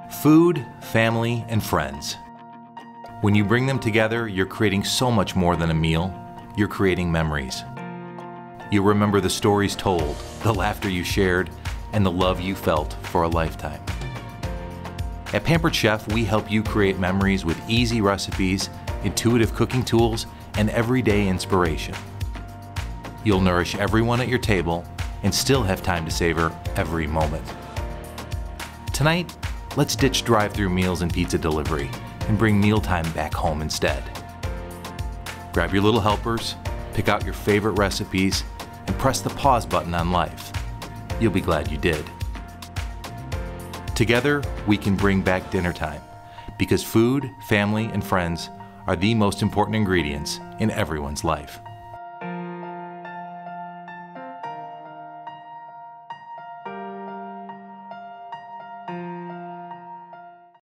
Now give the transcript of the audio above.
Food, family, and friends. When you bring them together, you're creating so much more than a meal. You're creating memories. You'll remember the stories told, the laughter you shared, and the love you felt for a lifetime. At Pampered Chef, we help you create memories with easy recipes, intuitive cooking tools, and everyday inspiration. You'll nourish everyone at your table and still have time to savor every moment. Tonight, let's ditch drive-through meals and pizza delivery and bring mealtime back home instead. Grab your little helpers, pick out your favorite recipes, and press the pause button on life. You'll be glad you did. Together, we can bring back dinner time, because food, family, and friends are the most important ingredients in everyone's life.